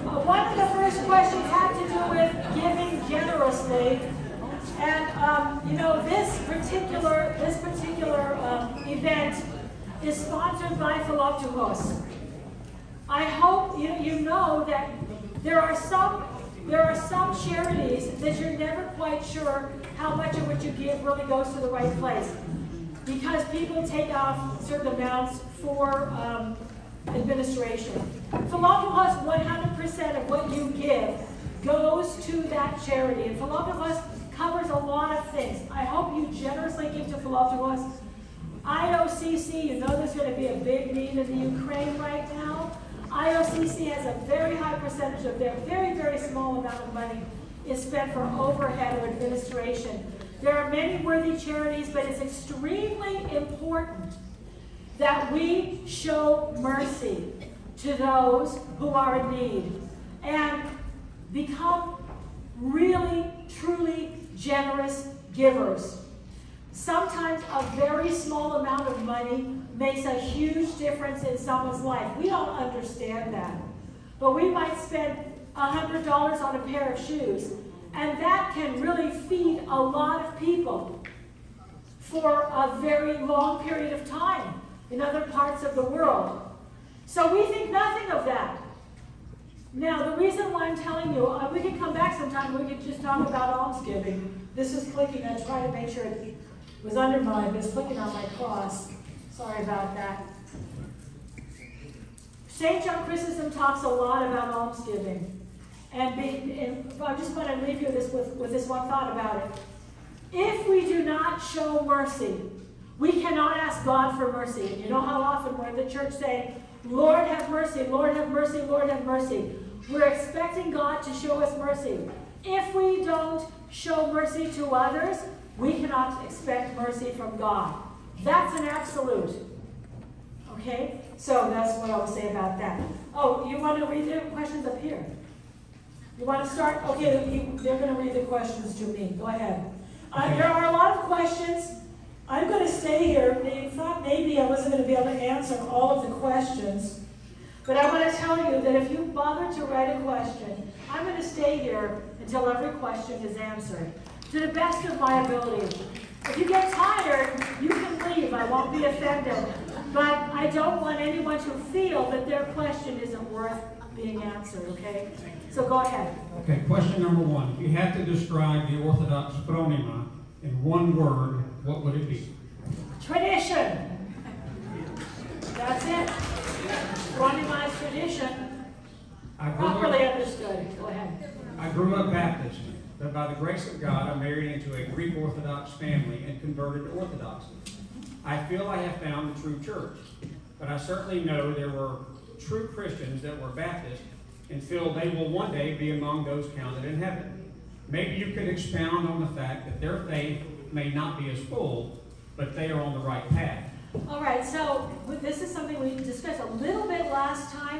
One of the first questions had to do with giving generously. And, you know, this particular event is sponsored by Philoptochos. I hope you know that there are some charities that you're never quite sure how much of what you give really goes to the right place, because people take off certain amounts for administration. Philoptochos, 100% of what you give goes to that charity, and Philoptochos covers a lot of things. I hope you generously give to Philoptochos. IOCC, you know there's going to be a big need in the Ukraine right now. IOCC has a very high percentage of their very, very small amount of money is spent for overhead or administration. There are many worthy charities, but it's extremely important that we show mercy to those who are in need and become really, truly generous givers. Sometimes a very small amount of money makes a huge difference in someone's life. We don't understand that. But we might spend $100 on a pair of shoes, and that can really feed a lot of people for a very long period of time in other parts of the world. So we think nothing of that. Now, the reason why I'm telling you, we can come back sometime and we can just talk about almsgiving. This is clicking. I try to make sure it was undermined, but it's clicking on my cross. Sorry about that. St. John Chrysostom talks a lot about almsgiving. And I just want to leave you with this one thought about it. If we do not show mercy, we cannot ask God for mercy. And you know how often we're in the church saying, Lord have mercy, Lord have mercy, Lord have mercy. We're expecting God to show us mercy. If we don't show mercy to others, we cannot expect mercy from God. That's an absolute. Okay? So that's what I'll say about that. Oh, you want to read the questions up here? You want to start? Okay, they're going to read the questions to me. Go ahead. There are a lot of questions. I'm going to stay here. I thought maybe I wasn't going to be able to answer all of the questions. But I want to tell you that if you bother to write a question, I'm going to stay here until every question is answered, to the best of my ability. If you get tired, you can leave. I won't be offended. But I don't want anyone to feel that their question isn't worth being answered, okay? So go ahead. Okay, question number one. If you had to describe the Orthodox phronima in one word, what would it be? Tradition. That's it. Phronima is tradition. Properly understood. Go ahead. I grew up Baptist, but by the grace of God, I married into a Greek Orthodox family and converted to Orthodoxy. I feel I have found the true church, but I certainly know there were true Christians that were Baptist and feel they will one day be among those counted in heaven. Maybe you could expound on the fact that their faith may not be as full, but they are on the right path. All right, so this is something we discussed a little bit last time.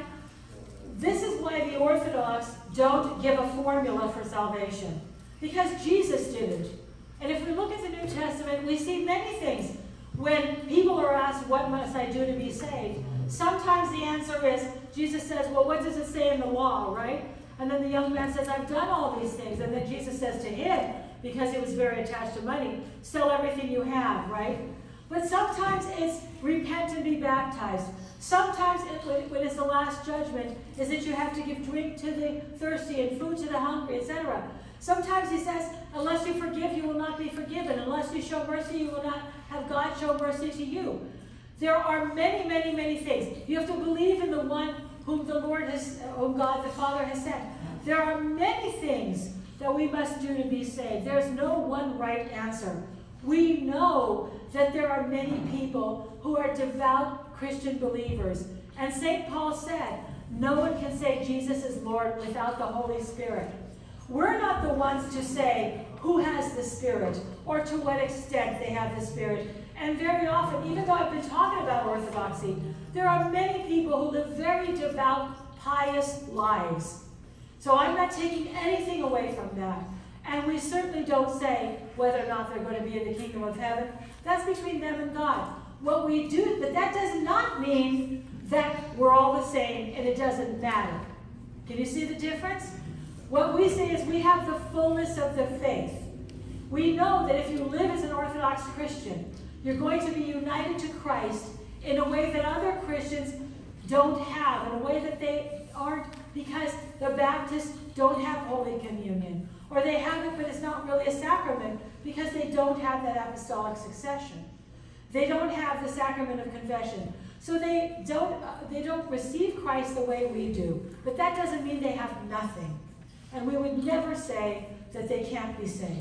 This is why the Orthodox don't give a formula for salvation, because Jesus didn't. And if we look at the New Testament, we see many things. When people are asked, what must I do to be saved? Sometimes the answer is, Jesus says, well, what does it say in the law, right? And then the young man says, I've done all these things. And then Jesus says to him, because he was very attached to money, sell everything you have, right? But sometimes it's repent and be baptized. Sometimes when it's the last judgment, is that you have to give drink to the thirsty and food to the hungry, etc. Sometimes he says, unless you forgive, you will not be forgiven. Unless you show mercy, you will not have God show mercy to you. There are many, many, many things. You have to believe in the one whom the Lord has, whom God the Father has sent. There are many things that we must do to be saved. There's no one right answer. We know that there are many people who are devout Christian believers. And St. Paul said, no one can say Jesus is Lord without the Holy Spirit. We're not the ones to say who has the Spirit or to what extent they have the Spirit. And very often, even though I've been talking about orthodoxy, there are many people who live very devout, pious lives. So I'm not taking anything away from that. And we certainly don't say whether or not they're going to be in the kingdom of heaven. That's between them and God. What we do, but that does not mean that we're all the same and it doesn't matter. Can you see the difference? What we say is we have the fullness of the faith. We know that if you live as an Orthodox Christian, you're going to be united to Christ in a way that other Christians don't have, in a way that they aren't, because the Baptists don't have Holy Communion, or they have it, but it's not really a sacrament because they don't have that apostolic succession. They don't have the sacrament of confession. So they don't receive Christ the way we do. But that doesn't mean they have nothing. And we would never say that they can't be saved.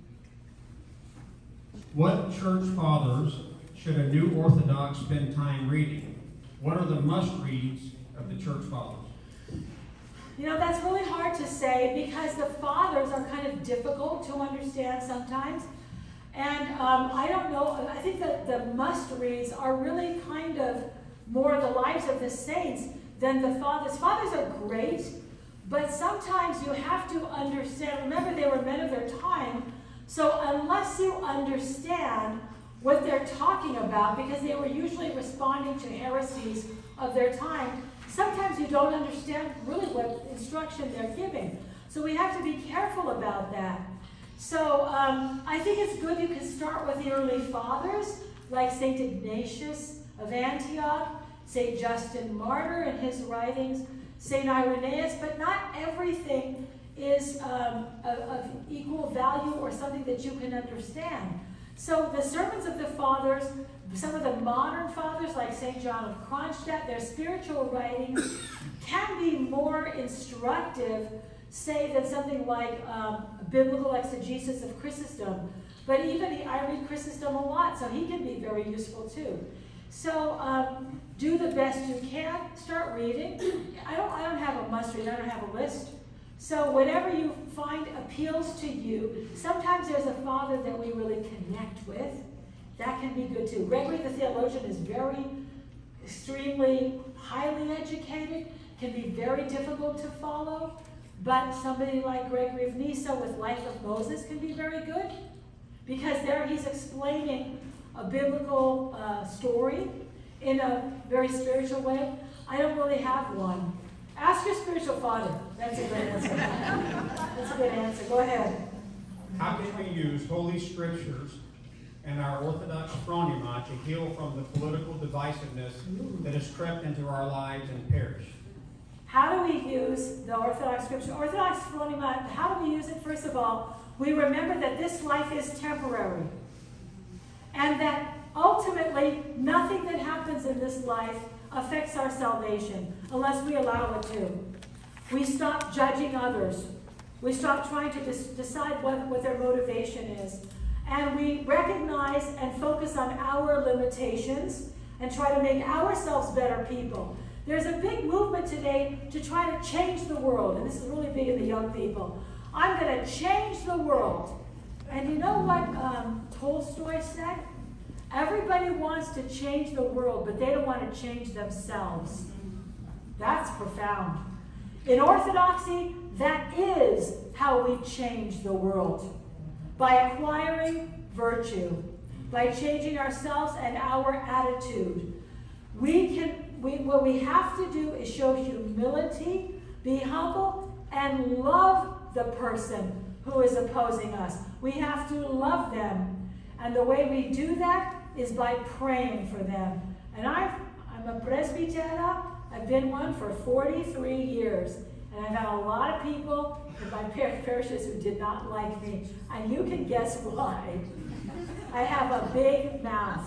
What church fathers should a new Orthodox spend time reading? What are the must-reads of the church fathers? You know, that's really hard to say because the fathers are kind of difficult to understand sometimes. And I don't know, I think that the must-reads are really kind of more the lives of the saints than the fathers. Fathers are great, but sometimes you have to understand. Remember, they were men of their time, so unless you understand what they're talking about, because they were usually responding to heresies of their time, sometimes you don't understand really what instruction they're giving. So we have to be careful about that. So I think it's good you can start with the early fathers, like St. Ignatius of Antioch, St. Justin Martyr and his writings, St. Irenaeus, but not everything is of equal value or something that you can understand. So the sermons of the fathers, some of the modern fathers like St. John of Kronstadt, their spiritual writings can be more instructive, say, than something like biblical exegesis of Chrysostom. But even I read Chrysostom a lot, so he can be very useful too. So do the best you can. Start reading. I don't have a must read. I don't have a list. So whatever you find appeals to you, sometimes there's a father that we really connect with. That can be good too. Gregory the theologian is very, extremely highly educated, can be very difficult to follow, but somebody like Gregory of Nyssa with Life of Moses can be very good, because there he's explaining a biblical story in a very spiritual way. I don't really have one. Ask your spiritual father. That's a good answer. That's a good answer. Go ahead. How can we use Holy Scriptures and our Orthodox phronima to heal from the political divisiveness that has crept into our lives and parish? How do we use the Orthodox Scripture? Orthodox phronima, how do we use it? First of all, we remember that this life is temporary. And that ultimately, nothing that happens in this life affects our salvation unless we allow it to. We stop judging others. We stop trying to decide what their motivation is. And we recognize and focus on our limitations and try to make ourselves better people. There's a big movement today to try to change the world, and this is really big in the young people. I'm going to change the world. And you know what Tolstoy said? Everybody wants to change the world, but they don't want to change themselves. That's profound. In Orthodoxy, that is how we change the world. By acquiring virtue, by changing ourselves and our attitude. What we have to do is show humility, be humble, and love the person who is opposing us. We have to love them. And the way we do that is by praying for them. And I'm a presbytera. I've been one for 43 years. And I've had a lot of people in my parishes who did not like me. And you can guess why. I have a big mouth.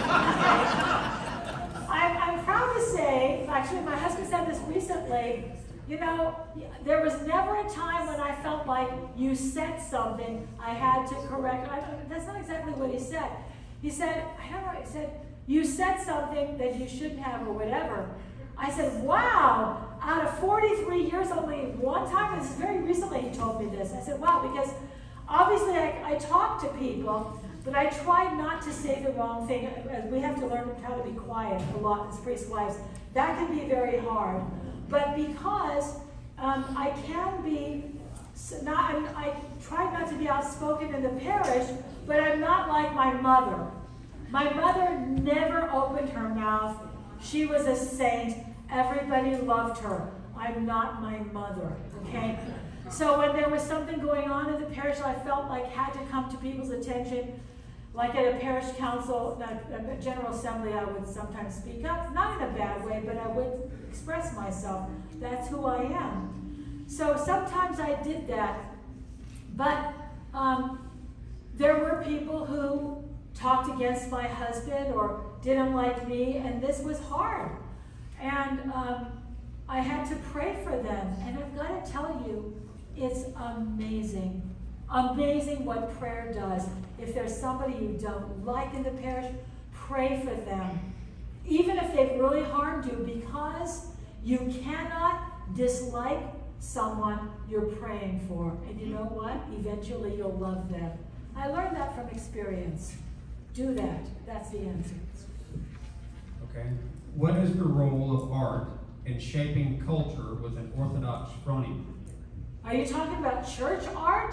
I'm proud to say, actually my husband said this recently, you know, there was never a time when I felt like you said something I had to correct. That's not exactly what he said. He said, I don't know, he said, you said something that you shouldn't have or whatever. I said, wow, out of 43 years, only one time, this is very recently he told me this. I said, wow, because obviously I talk to people, but I try not to say the wrong thing. We have to learn how to be quiet a lot as priest wives. That can be very hard. But because I can be, I try not to be outspoken in the parish, but I'm not like my mother. My mother never opened her mouth. She was a saint. Everybody loved her. I'm not my mother, okay? So when there was something going on in the parish I felt like had to come to people's attention, like at a parish council, a general assembly, I would sometimes speak up, not in a bad way, but I would express myself. That's who I am. So sometimes I did that, but there were people who talked against my husband or didn't like me, and this was hard. And I had to pray for them, and I've got to tell you, it's amazing. Amazing what prayer does. If there's somebody you don't like in the parish, pray for them. Even if they've really harmed you, because you cannot dislike someone you're praying for. And you know what? Eventually you'll love them. I learned that from experience. Do that. That's the answer. Okay. What is the role of art in shaping culture with an Orthodox fronting? Are you talking about church art?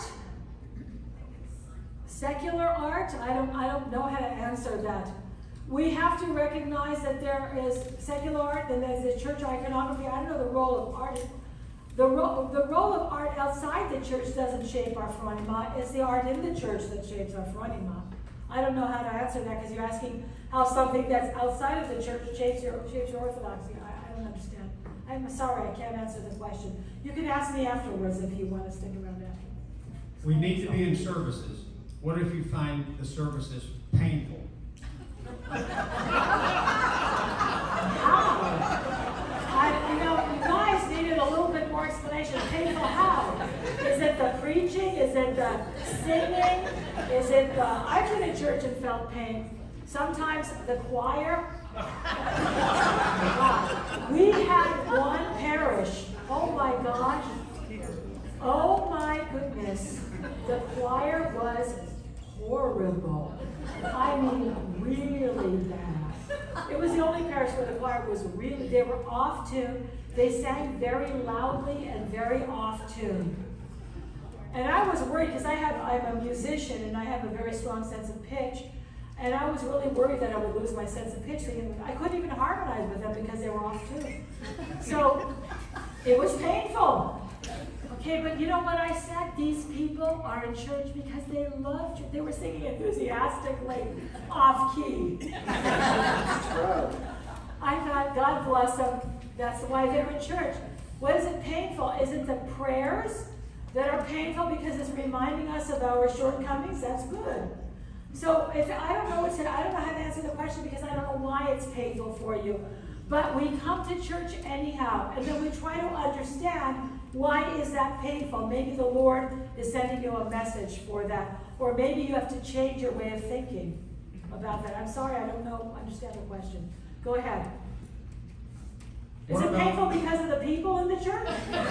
Secular art? I don't know how to answer that. We have to recognize that there is secular art, and there's the church iconography. I don't know the role of art. The role of art outside the church doesn't shape our phronema. It's the art in the church that shapes our phronema. I don't know how to answer that because you're asking how something that's outside of the church shapes your orthodoxy. I don't understand. I'm sorry, I can't answer the question. You can ask me afterwards if you want to stick around after. We need to be in services. What if you find the services painful? How? You guys needed a little bit more explanation. Painful how? Is it the preaching? Is it the singing? Is it the... I've been in church and felt pain. Sometimes the choir. We had one parish. Oh my gosh. Oh my goodness. The choir was horrible. I mean, really bad. It was the only parish where the choir was really, they were off tune. They sang very loudly and very off tune. And I was worried because I'm a musician and I have a very strong sense of pitch. And I was really worried that I would lose my sense of pitch. I couldn't even harmonize with them because they were off tune. So it was painful. Okay, but you know what I said? These people are in church because they loved you. They were singing enthusiastically, off key. It's true. I thought, God bless them. That's why they're in church. What is it painful? Is it the prayers that are painful because it's reminding us of our shortcomings? That's good. So if I don't know how to answer the question because I don't know why it's painful for you. But we come to church anyhow, and then we try to understand why is that painful. Maybe the Lord is sending you a message for that, or maybe you have to change your way of thinking about that. I'm sorry, I don't understand the question. Go ahead. Is it painful because of the people in the church?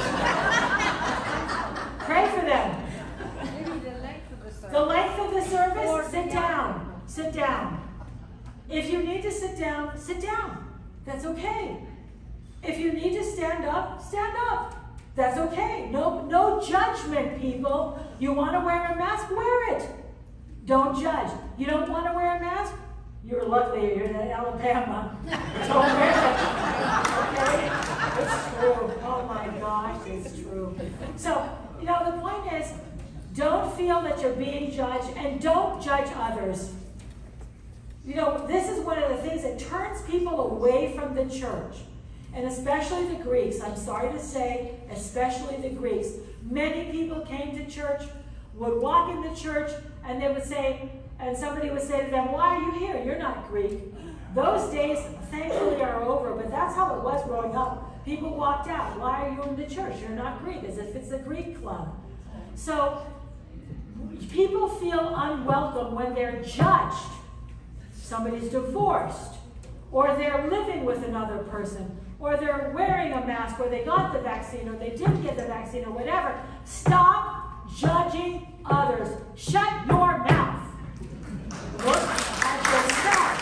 Pray for them. Maybe the length of the service. The length of the service? Sit down. Sit down. If you need to sit down, sit down. That's okay. If you need to stand up, stand up. That's okay. No judgment, people. You want to wear a mask? Wear it. Don't judge. You don't want to wear a mask? You're lucky you're in Alabama. Don't wear it. Okay? It's true. Oh my gosh, it's true. So, the point is, don't feel that you're being judged, and don't judge others. This is one of the things that turns people away from the church, and especially the Greeks. I'm sorry to say, especially the Greeks. Many people came to church, would walk in the church, and they would say, and somebody would say to them, "Why are you here? You're not Greek." Those days, thankfully, are over, but that's how it was growing up. People walked out. "Why are you in the church? You're not Greek," as if it's a Greek club. So, people feel unwelcome when they're judged. Somebody's divorced, or they're living with another person, or they're wearing a mask, or they got the vaccine, or they didn't get the vaccine, or whatever. Stop judging others. Shut your mouth. Look at yourself.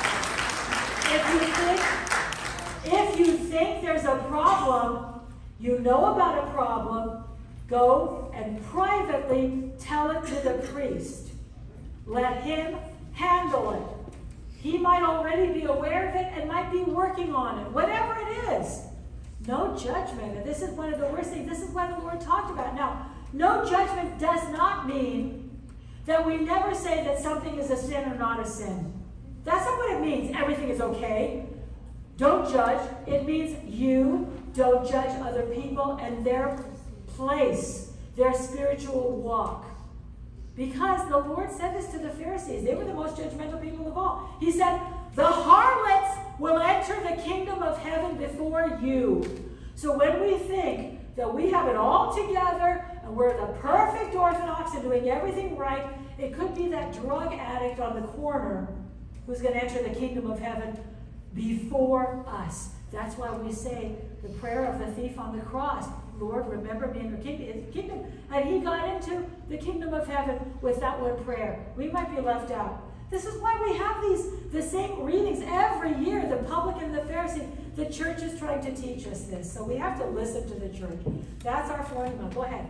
If you think there's a problem, you know about a problem, go and privately tell it to the priest. Let him handle it. He might already be aware of it and might be working on it. Whatever it is, No judgment. And this is one of the worst things. This is what the Lord talked about. Now, no judgment does not mean that we never say that something is a sin or not a sin. That's not what it means. Everything is okay. Don't judge. It means you don't judge other people and their place, their spiritual walk. Because the Lord said this to the Pharisees. They were the most judgmental people of all. He said, the harlots will enter the kingdom of heaven before you. So when we think that we have it all together and we're the perfect Orthodox and doing everything right, it could be that drug addict on the corner who's going to enter the kingdom of heaven before us. That's why we say the prayer of the thief on the cross. Lord, remember me in your kingdom. And he got into the kingdom of heaven with that one prayer. We might be left out. This is why we have the same readings every year, the publican and the Pharisee. The church is trying to teach us this. So we have to listen to the church. That's our formula. Go ahead.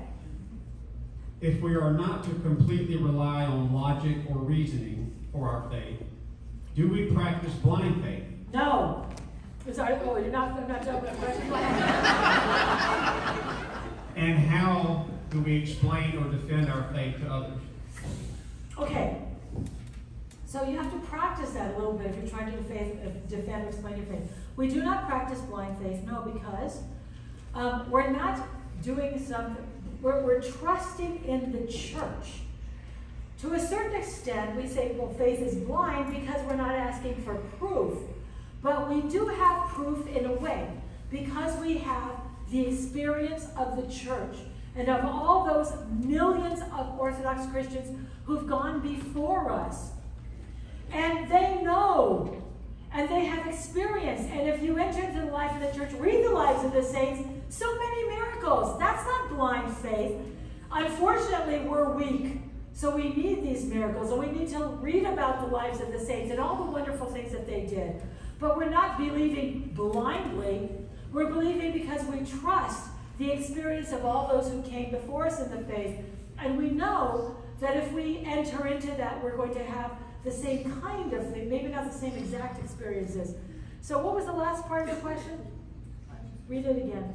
If we are not to completely rely on logic or reasoning for our faith, do we practice blind faith? No. Sorry, oh, I'm not done with the question. Go ahead. And how do we explain or defend our faith to others? Okay. So you have to practice that a little bit if you're trying to defend or explain your faith. We do not practice blind faith, no, because we're not doing something, we're trusting in the church. To a certain extent, we say, well, faith is blind because we're not asking for proof. But we do have proof in a way, because we have the experience of the church and of all those millions of Orthodox Christians who've gone before us. And they know, and they have experience. And if you enter into the life of the church, read the lives of the saints, so many miracles. That's not blind faith. Unfortunately, we're weak. So we need these miracles, and we need to read about the lives of the saints and all the wonderful things that they did. But we're not believing blindly. We're believing because we trust the experience of all those who came before us in the faith. And we know that if we enter into that, we're going to have the same kind of thing, maybe not the same exact experiences. So what was the last part of the question? Read it again.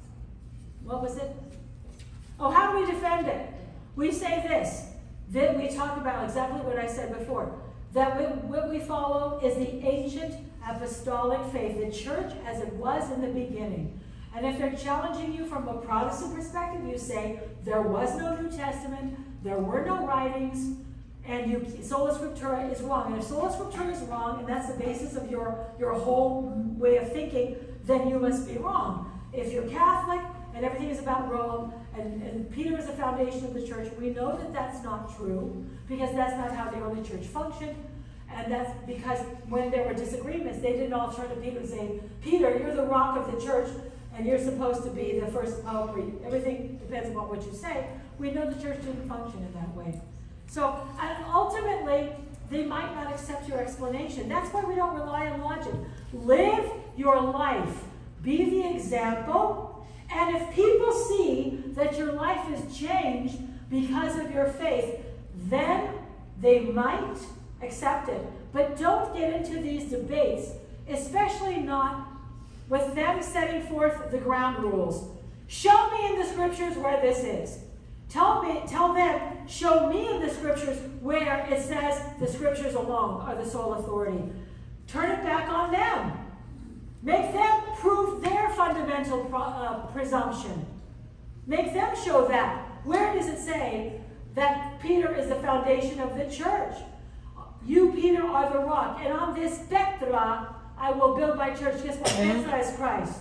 What was it? Oh, how do we defend it? We say this. Then we talk about exactly what I said before. That what we follow is the ancient apostolic faith, the church as it was in the beginning. And if they're challenging you from a Protestant perspective, you say, there was no New Testament, there were no writings, and sola scriptura is wrong. And if sola scriptura is wrong, and that's the basis of your whole way of thinking, then you must be wrong. If you're Catholic, and everything is about Rome, and Peter is the foundation of the church, we know that that's not true, because that's not how the early church functioned. And that's because when there were disagreements, they didn't all turn to Peter and say, Peter, you're the rock of the church, and you're supposed to be the first pope. Everything depends on what you say. We know the church didn't function in that way. So ultimately, they might not accept your explanation. That's why we don't rely on logic. Live your life. Be the example. And if people see that your life is changed because of your faith, then they might accept it. But don't get into these debates, especially not with them setting forth the ground rules. Show me in the scriptures where this is. Tell them, show me in the scriptures where it says the scriptures alone are the sole authority. Turn it back on them. Make them prove their fundamental presumption. Make them show that. Where does it say that Peter is the foundation of the church? You, Peter, are the rock, and on this Petra I will build my church. Guess what? Petra is Christ.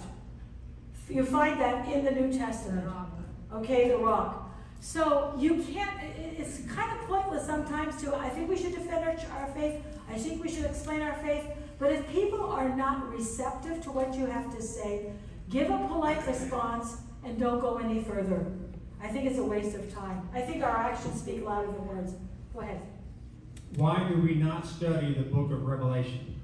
You find that in the New Testament. Okay, the rock. So you can't, it's kind of pointless sometimes to, I think we should defend our faith. I think we should explain our faith. But if people are not receptive to what you have to say, give a polite response and don't go any further. I think it's a waste of time. I think our actions speak louder than words. Go ahead. Why do we not study the book of Revelation?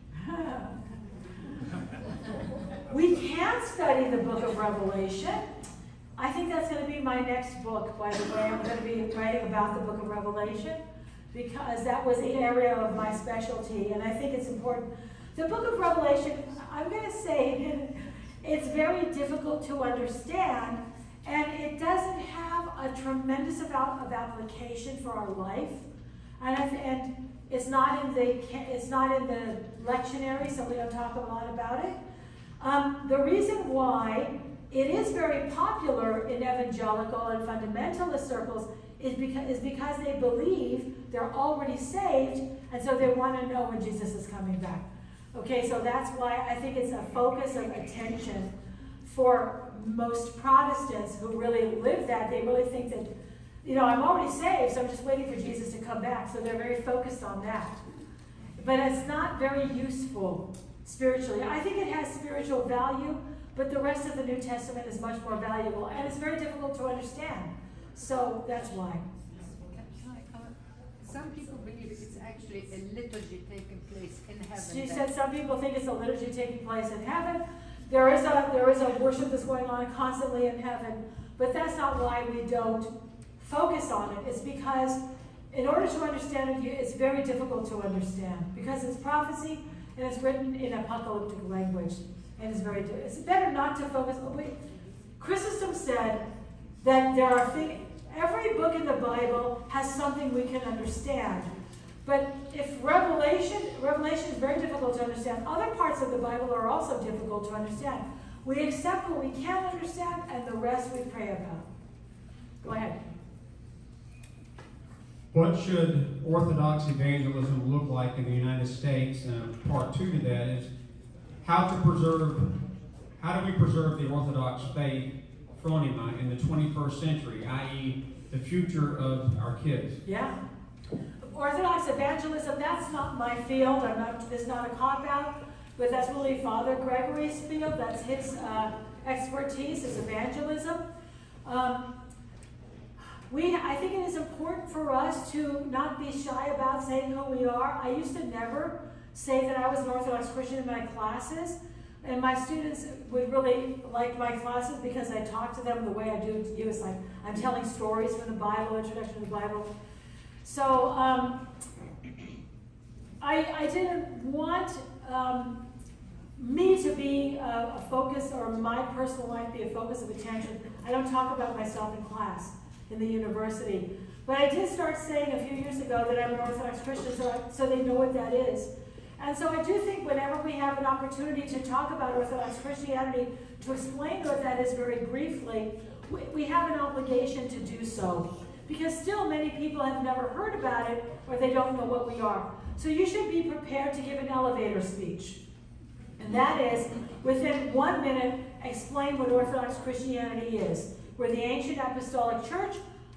We can study the book of Revelation. I think that's going to be my next book, by the way. I'm going to be writing about the book of Revelation because that was the area of my specialty, and I think it's important. The book of Revelation, I'm going to say, it's very difficult to understand, and it doesn't have a tremendous amount of application for our life. And it's not in the lectionary, so we don't talk a lot about it. The reason why it is very popular in evangelical and fundamentalist circles is because they believe they're already saved, and so they want to know when Jesus is coming back. Okay, so that's why I think it's a focus of attention for most Protestants who really live that. They really think that, I'm already saved, so I'm just waiting for Jesus to come back. So they're very focused on that. But it's not very useful spiritually. I think it has spiritual value, but the rest of the New Testament is much more valuable, and it's very difficult to understand. So that's why. Can I comment? Some people believe it's actually a liturgy taking place in heaven. She said some people think it's a liturgy taking place in heaven. There is a worship that's going on constantly in heaven, but that's not why we don't focus on it. It's because in order to understand it, it's very difficult to understand because it's prophecy and it's written in apocalyptic language, and it's better not to focus. Chrysostom said that there are things. Every book in the Bible has something we can understand. But if Revelation is very difficult to understand, other parts of the Bible are also difficult to understand. We accept what we can understand, and the rest we pray about. Go ahead. What should Orthodox evangelism look like in the United States? Part 2 to that is how do we preserve the Orthodox faith phronima in the 21st century, i.e. the future of our kids? Yeah. Orthodox evangelism, that's not my field. It's not a cop-out, but that's really Father Gregory's field. That's his expertise is evangelism. I think it is important for us to not be shy about saying who we are. I used to never say that I was an Orthodox Christian in my classes, and my students would really like my classes because I talk to them the way I do to you. It's like I'm telling stories from the Bible, introduction to the Bible. So I didn't want me to be a focus, or my personal life be a focus of attention. I don't talk about myself in class in the university. But I did start saying a few years ago that I'm an Orthodox Christian, so they know what that is. And so I do think whenever we have an opportunity to talk about Orthodox Christianity, to explain what that is very briefly, we have an obligation to do so. Because still many people have never heard about it, or they don't know what we are. So you should be prepared to give an elevator speech. And that is, within 1 minute, explain what Orthodox Christianity is. We're the ancient apostolic church,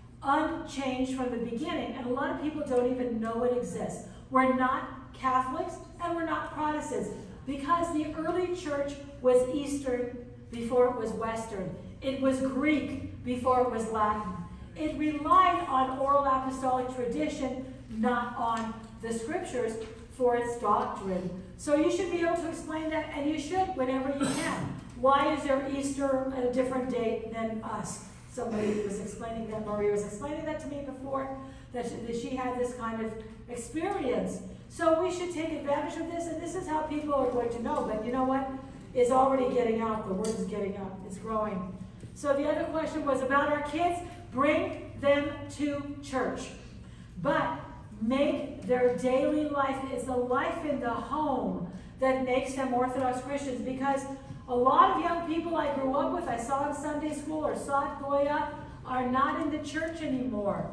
unchanged from the beginning. And a lot of people don't even know it exists. We're not Catholics, and we're not Protestants. Because the early church was Eastern before it was Western. It was Greek before it was Latin. It relied on oral apostolic tradition, not on the scriptures for its doctrine. So you should be able to explain that, and you should whenever you can. Why is there Easter at a different date than us? Somebody was explaining that, Maria was explaining that to me before, that she had this kind of experience. So we should take advantage of this, and this is how people are going to know. But you know what? It's already getting out. The word is getting out. It's growing. So the other question was about our kids. Bring them to church. But make their daily life, it's the life in the home that makes them Orthodox Christians. Because a lot of young people I grew up with, I saw in Sunday school or saw at Goya, are not in the church anymore.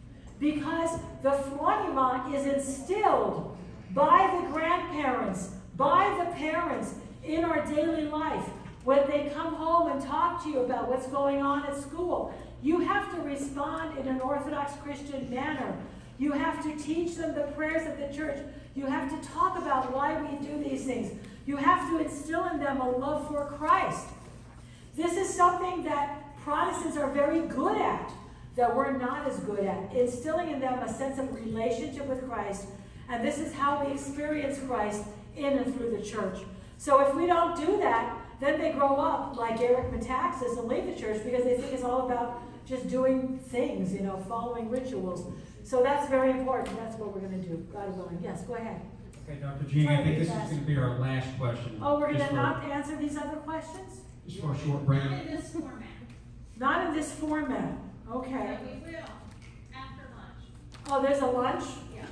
Because the phronima is instilled by the grandparents, by the parents in our daily life. When they come home and talk to you about what's going on at school, you have to respond in an Orthodox Christian manner. You have to teach them the prayers of the church. You have to talk about why we do these things. You have to instill in them a love for Christ. This is something that Protestants are very good at, that we're not as good at, instilling in them a sense of relationship with Christ. And this is how we experience Christ in and through the church. So if we don't do that, then they grow up like Eric Metaxas and leave the church because they think it's all about just doing things, following rituals. So that's very important. That's what we're going to do, God willing. Yes, go ahead. Okay, Dr. Jeannie, I think this is going to be our last question. Oh, we're going to not answer these other questions? Just for a short break. Not in this format, Not in this format. Okay. but we will after lunch. Oh, there's a lunch? Yeah.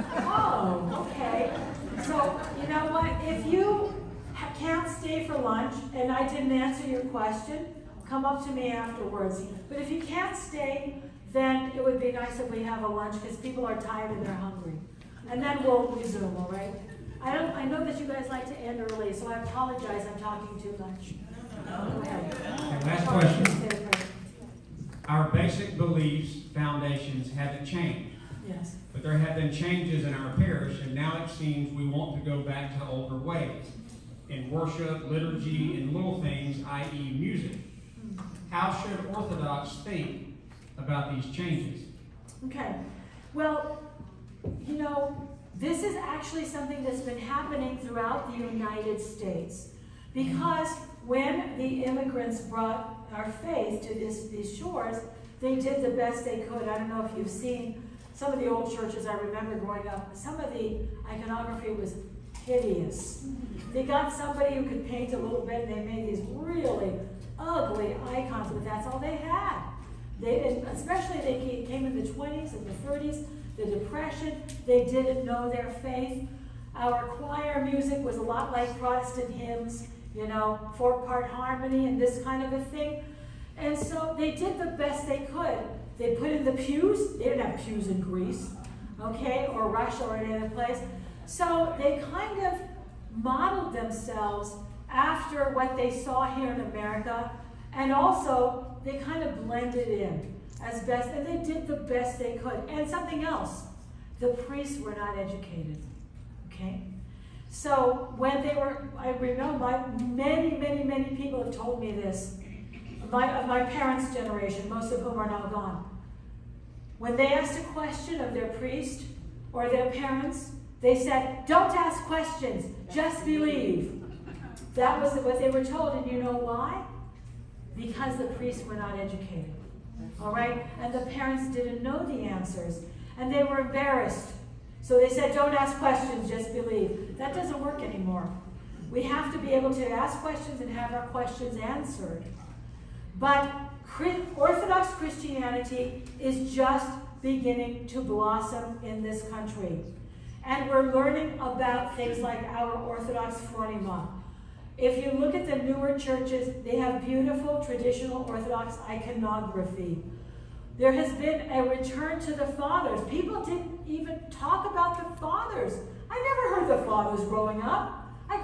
Oh, okay. So, you know what? If you can't stay for lunch and I didn't answer your question, come up to me afterwards. But if you can't stay, then it would be nice if we have a lunch because people are tired and they're hungry. And then we'll resume, all right? I know that you guys like to end early, so I apologize. I'm talking too much. Okay. Okay, last question. Our basic beliefs, foundations haven't changed. Yes. But there have been changes in our parish, and now it seems we want to go back to older ways in worship, liturgy, and little things, i.e. music. How should Orthodox think about these changes? Okay. Well, you know, this is actually something that's been happening throughout the United States. Because when the immigrants brought our faith to these shores, they did the best they could. I don't know if you've seen some of the old churches I remember growing up. Some of the iconography was hideous. They got somebody who could paint a little bit, and they made these really ugly icons, but that's all they had. Especially they came in the 20s and the 30s, the Depression. They didn't know their faith. Our choir music was a lot like Protestant hymns, you know, 4-part harmony and this kind of a thing. And so they did the best they could. They put in the pews. They didn't have pews in Greece, okay, or Russia or any other place. So they kind of modeled themselves after what they saw here in America, and also they kind of blended in as best, and they did the best they could. And something else, the priests were not educated, okay? So when they were, I remember many people have told me this, of my parents' generation, most of whom are now gone. When they asked a question of their priest or their parents, they said, don't ask questions, just believe. That was what they were told, and you know why? Because the priests were not educated, all right? And the parents didn't know the answers, and they were embarrassed. So they said, don't ask questions, just believe. That doesn't work anymore. We have to be able to ask questions and have our questions answered. But Orthodox Christianity is just beginning to blossom in this country. And we're learning about things like our Orthodox Phronima. If you look at the newer churches, they have beautiful traditional Orthodox iconography. There has been a return to the fathers. People didn't even talk about the fathers. I never heard the fathers growing up.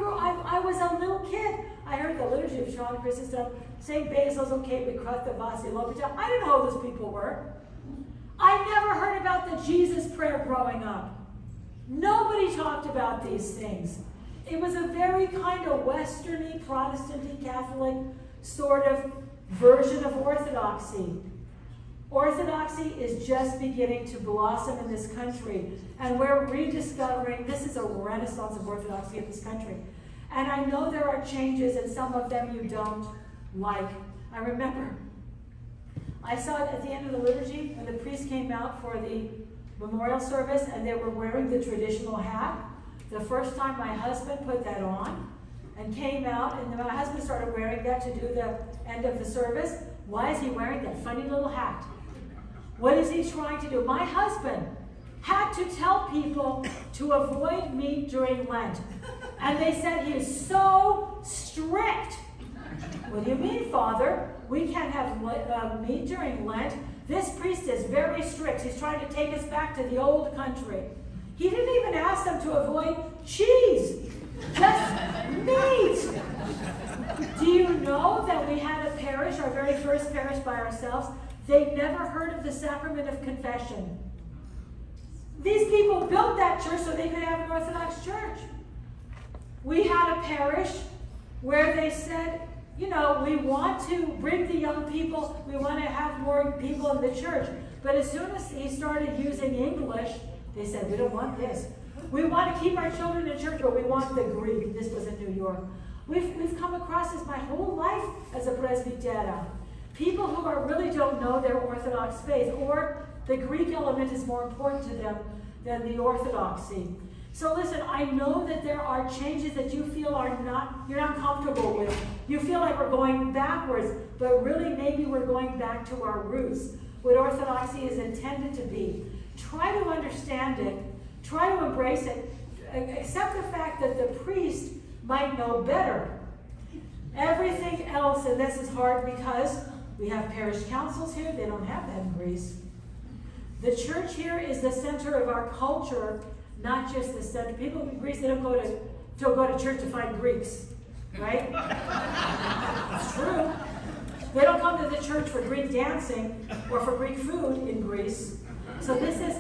I was a little kid. I heard the liturgy of Sean Chrysostom, St. Basil's, okay, Vikrata, Vasilovita. I didn't know who those people were. I never heard about the Jesus prayer growing up. Nobody talked about these things. It was a very kind of Westerny, Protestant-y, Catholic sort of version of Orthodoxy. Orthodoxy is just beginning to blossom in this country, and we're rediscovering, this is a renaissance of Orthodoxy in this country. And I know there are changes, and some of them you don't like. I remember, I saw it at the end of the liturgy, when the priest came out for the memorial service, and they were wearing the traditional hat. The first time my husband put that on, and came out, and my husband started wearing that to do the end of the service. Why is he wearing that funny little hat? What is he trying to do? My husband had to tell people to avoid meat during Lent. And they said he is so strict. What do you mean, Father? We can't have meat during Lent. This priest is very strict. He's trying to take us back to the old country. He didn't even ask them to avoid cheese, just meat. Do you know that we had a parish, our very first parish by ourselves? They never heard of the sacrament of confession. These people built that church so they could have an Orthodox church. We had a parish where they said, you know, we want to bring the young people, we want to have more people in the church. But as soon as he started using English, they said, we don't want this. We want to keep our children in church, but we want the Greek. This was in New York. We've come across this my whole life as a presbytera. People who really don't know their Orthodox faith, or the Greek element is more important to them than the Orthodoxy. So listen, I know that there are changes that you feel you're not comfortable with. You feel like we're going backwards, but really maybe we're going back to our roots, what Orthodoxy is intended to be. Try to understand it. Try to embrace it. Accept the fact that the priest might know better. Everything else, and this is hard because we have parish councils here. They don't have that in Greece. The church here is the center of our culture, not just the center. People in Greece, they don't go to church to find Greeks, right? It's true. They don't come to the church for Greek dancing or for Greek food in Greece. So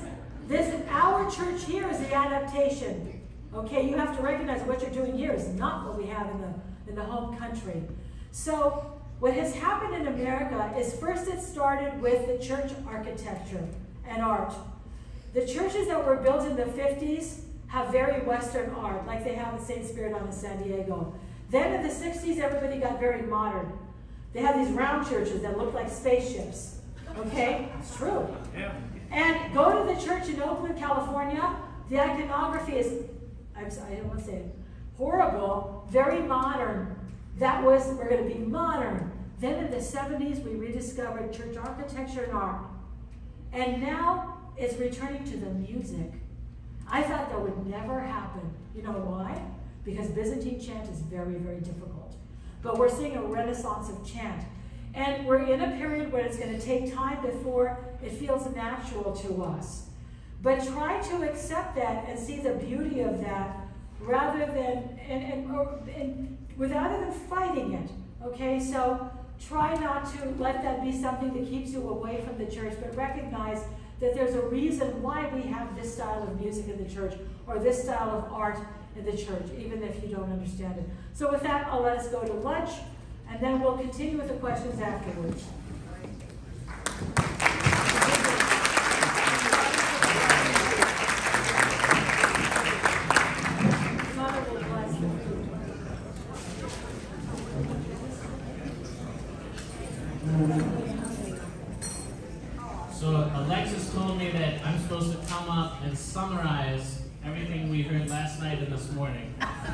our church here is the adaptation. Okay, you have to recognize what you're doing here is not what we have in the home country. So what has happened in America is first it started with the church architecture and art. The churches that were built in the 50s have very Western art, like they have in St. Spiridon in San Diego. Then in the 60s, everybody got very modern. They had these round churches that looked like spaceships. Okay? It's true. Yeah. And go to the church in Oakland, California. The iconography is, I don't want to say it, horrible, very modern. We're going to be modern. Then in the 70s, we rediscovered church architecture and art. And now it's returning to the music. I thought that would never happen. You know why? Because Byzantine chant is very, very difficult. But we're seeing a renaissance of chant. And we're in a period where it's going to take time before it feels natural to us. But try to accept that and see the beauty of that rather than, rather than fighting it. Okay, so try not to let that be something that keeps you away from the church, but recognize that there's a reason why we have this style of music in the church or this style of art in the church, even if you don't understand it. So with that, I'll let us go to lunch, and then we'll continue with the questions afterwards. Father will bless the food. So Alexis told me that I'm supposed to come up and summarize everything we heard last night and this morning.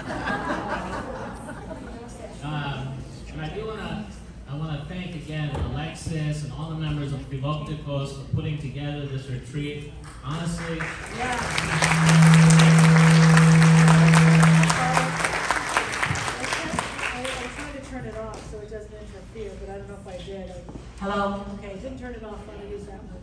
And I want to thank again Alexis and all the members of Philoptikos for putting together this retreat. Honestly, Yeah. I tried to turn it off so it doesn't interfere, but I don't know if I did. hello. Okay, didn't turn it off. I'm going to use that one.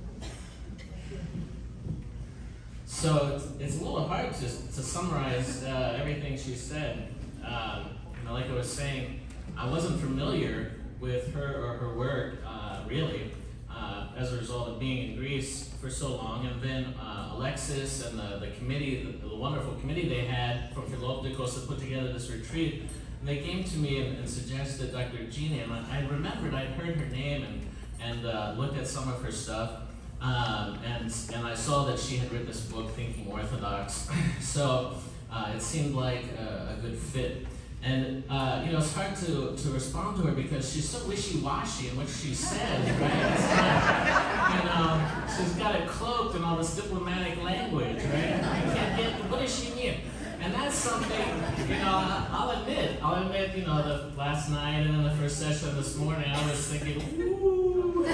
So it's a little hard to summarize everything she said. Like I was saying, I wasn't familiar with her or her work really as a result of being in Greece for so long. And then Alexis and the committee, the wonderful committee they had from Philoptikos to put together this retreat, and they came to me and suggested Dr. Gina, and I remembered I'd heard her name and looked at some of her stuff. And I saw that she had written this book, Thinking Orthodox. So it seemed like a good fit. And it's hard to respond to her because she's so wishy-washy in what she says, right? It's like, she's got it cloaked in all this diplomatic language, right? You can't get, what does she mean? And that's something, I'll admit, the last night and then the first session this morning, I was thinking, ooh.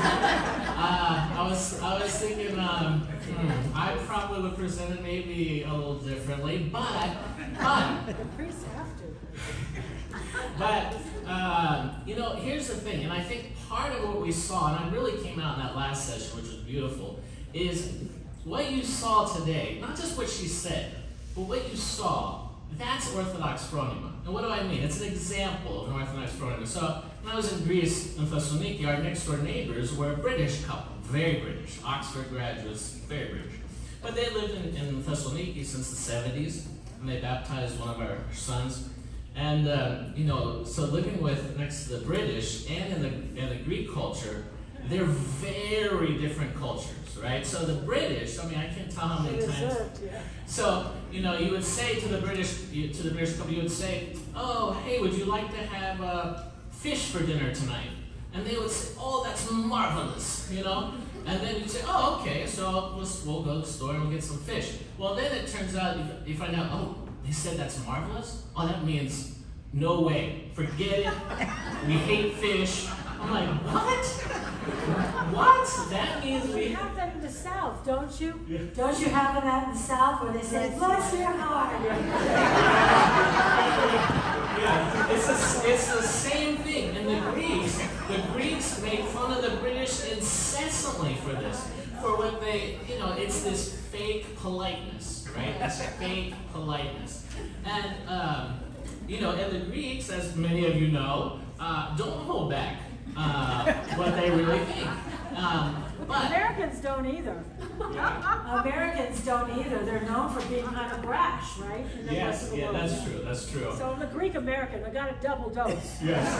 I was thinking, I probably would present it maybe a little differently, but The priests have to. But, here's the thing, and I think part of what we saw, and it really came out in that last session, which was beautiful, is what you saw today, not just what she said, but what you saw, that's Orthodox phronema. And what do I mean? It's an example of an Orthodox phronema. So, when I was in Greece, in Thessaloniki, our next door neighbors were a British couple, very British, Oxford graduates, very British. But they lived in Thessaloniki since the 70s, and they baptized one of our sons. And, so living next to the British and in the Greek culture, they're very different cultures, right? So the British, I can't tell how many times. So, you would say to the British couple, you would say, oh, hey, would you like to have fish for dinner tonight? And they would say, oh, that's marvelous, you know? And then you'd say, oh, okay, so we'll go to the store and we'll get some fish. Well, then it turns out, you find out, oh, they said that's marvelous? Oh, that means no way. Forget it. We hate fish. I'm like, what? What? That means You we... have that in the South, don't you? Don't you have that in the South where they say, bless your heart? Yeah, it's the same thing. And the Greeks made fun of the British incessantly for this. For what they, it's this fake politeness, right? This fake politeness. And, and the Greeks, as many of you know, don't hold back what they really think. But Americans don't either. Americans don't either. They're known for being kind of brash, right? In the rest of the world. That's true. So I'm a Greek American. I got a double dose.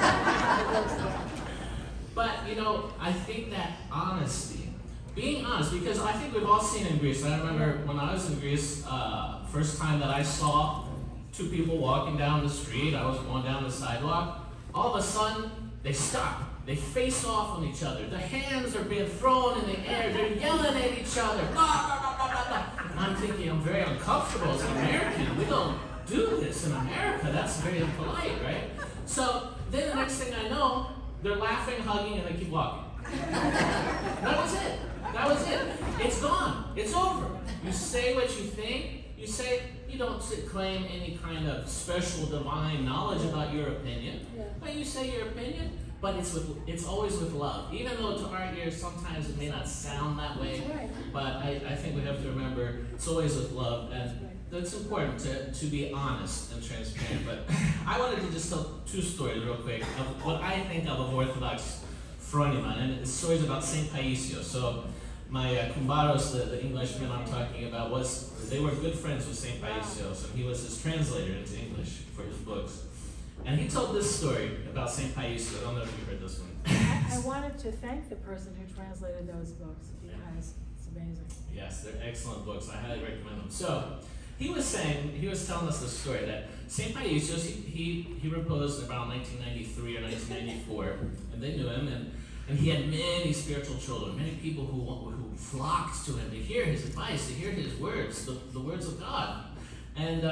Yes. But, I think that honesty, being honest, because I think we've all seen in Greece. I remember when I was in Greece, first time that I saw two people walking down the street, I was going down the sidewalk, all of a sudden, they stop. They face off on each other. Their hands are being thrown in the air. They're yelling at each other. Blah, blah, blah, blah, blah. And I'm thinking, I'm very uncomfortable as an American. We don't do this in America. That's very impolite, right? So then the next thing I know, they're laughing, hugging, and they keep walking. That was it. It's gone. It's over. You say what you think. You don't claim any kind of special divine knowledge about your opinion. But you say your opinion. But it's always with love. Even though to our ears sometimes it may not sound that way, but I think we have to remember it's always with love, and it's important to be honest and transparent. But I wanted to just tell two stories real quick of what I think of Orthodox Froniman, and it's stories about Saint Paisios. So my kumbaros, the Englishman I'm talking about, they were good friends with Saint Paisios, and he was his translator into English for his books. And he told this story about St. Paisios. I don't know if you heard this one. I wanted to thank the person who translated those books because it's amazing. Yes, they're excellent books. I highly recommend them. So, he was telling us this story that St. Paisios, he reposed around 1993 or 1994, and they knew him, and he had many spiritual children, many people who flocked to him to hear his advice, to hear his words, the words of God. And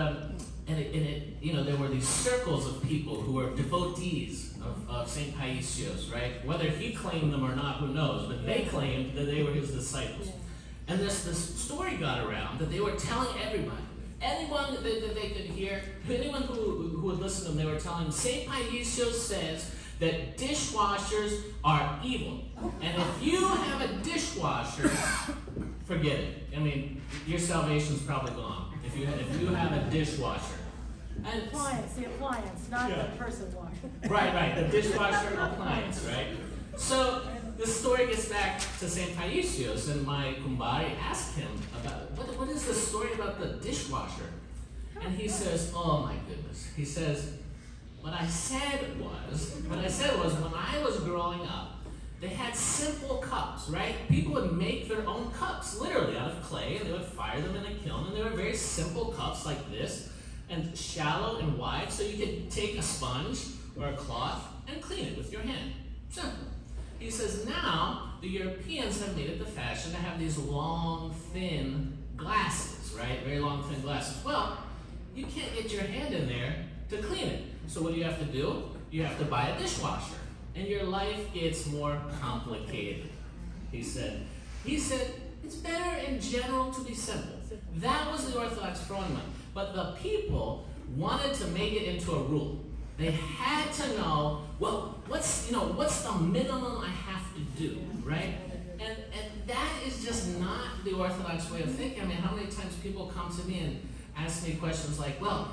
there were these circles of people who were devotees of St. Paisios, right? Whether he claimed them or not, who knows? But they claimed that they were his disciples. And this story got around that they were telling everybody, anyone that they could hear, anyone who would listen to them, they were telling them, St. Paisios says that dishwashers are evil. And if you have a dishwasher, forget it. I mean, your salvation's probably gone. If you have a dishwasher. And the appliance, not the person washing. Right, the dishwasher appliance, right? So the story gets back to St. Paisios, and my kumbari asked him about, what is the story about the dishwasher? And he says, oh my goodness. He says, what I said was, when I was growing up, they had simple cups, right? People would make their own cups, literally out of clay, and they would fire them in a kiln, and they were very simple cups like this, and shallow and wide, so you could take a sponge or a cloth and clean it with your hand. Simple. He says, now, the Europeans have made it the fashion to have these long, thin glasses, right? Very long, thin glasses. Well, you can't get your hand in there to clean it. So what do you have to do? You have to buy a dishwasher. And your life gets more complicated, he said. He said, it's better in general to be simple. That was the Orthodox Froniman. But the people wanted to make it into a rule. They had to know, well, what's the minimum I have to do, right? And that is just not the Orthodox way of thinking. I mean, how many times people come to me and ask me questions like, well,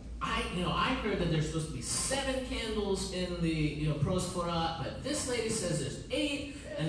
I heard that there's supposed to be 7 candles in the prosphora, but this lady says there's 8, and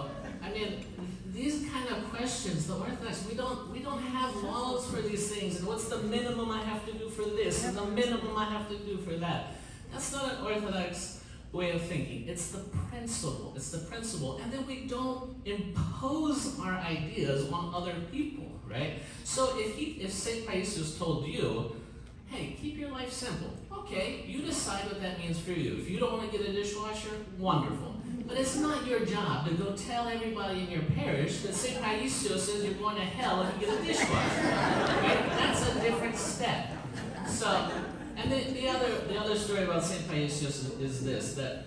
these kind of questions, the Orthodox, we don't have laws for these things, and what's the minimum I have to do for this, and the minimum I have to do for that. That's not an Orthodox way of thinking. It's the principle, and then we don't impose our ideas on other people, right? So if St. Paisios told you, hey, keep your life simple. Okay, you decide what that means for you. If you don't want to get a dishwasher, wonderful. But it's not your job to go tell everybody in your parish that St. Paisios says you're going to hell if you get a dishwasher. Right? That's a different step. So, and the other story about St. Paisios is this, that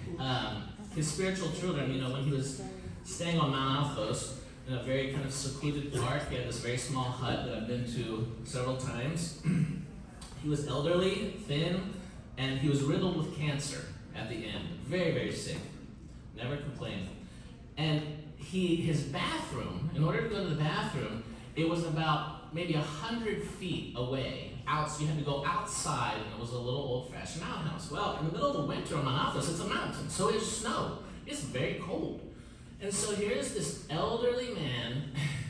his spiritual children, when he was staying on Mount Athos, in a very kind of secluded park, he had this very small hut that I've been to several times. He was elderly, thin, and he was riddled with cancer at the end. Very, very sick. Never complained. And his bathroom, in order to go to the bathroom, it was about maybe 100 feet away. So you had to go outside, and it was a little old-fashioned outhouse. Well, in the middle of the winter on Mount Athos, it's a mountain, so it's snow. It's very cold. And so here's this elderly man,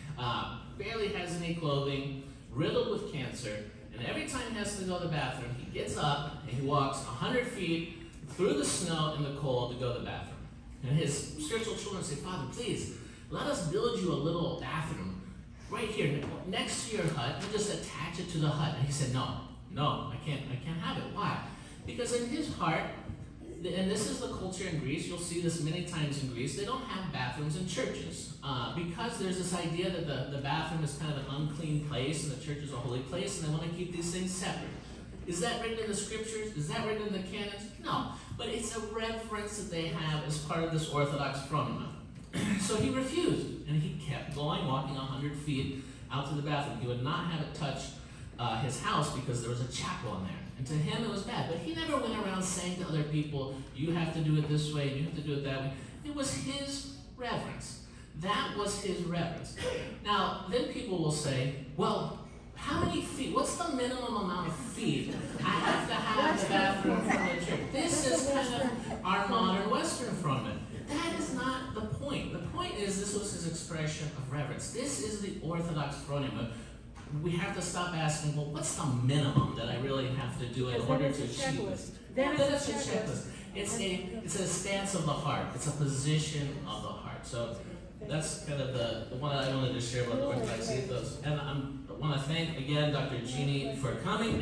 barely has any clothing, riddled with cancer, and every time he has to go to the bathroom, he gets up and he walks 100 feet through the snow and the cold to go to the bathroom. And his spiritual children say, Father, please, let us build you a little bathroom right here, next to your hut, and just attach it to the hut. And he said, no, I can't have it. Why? Because in his heart, and this is the culture in Greece, you'll see this many times in Greece, they don't have bathrooms in churches. Because there's this idea that the bathroom is kind of an unclean place and the church is a holy place, and they want to keep these things separate. Is that written in the scriptures? Is that written in the canons? No, but it's a reverence that they have as part of this Orthodox phronema. So he refused, and he kept going, walking 100 feet out to the bathroom. He would not have it touch his house because there was a chapel in there. And to him it was bad. But he never went around saying to other people, you have to do it this way, you have to do it that way. It was his reverence. That was his reverence. Now, then people will say, well, how many feet? What's the minimum amount of feet I have to have the bathroom from the church? This is kind of our modern Western phronema. That is not the point. The point is this was his expression of reverence. This is the Orthodox phronema. We have to stop asking, well, what's the minimum that I really have to do in order to achieve this? Then it's a checklist. It's a stance of the heart. It's a position of the heart. So that's kind of the one I wanted to share about the Orthodox ethos. And I want to thank again Dr. Jeannie for coming.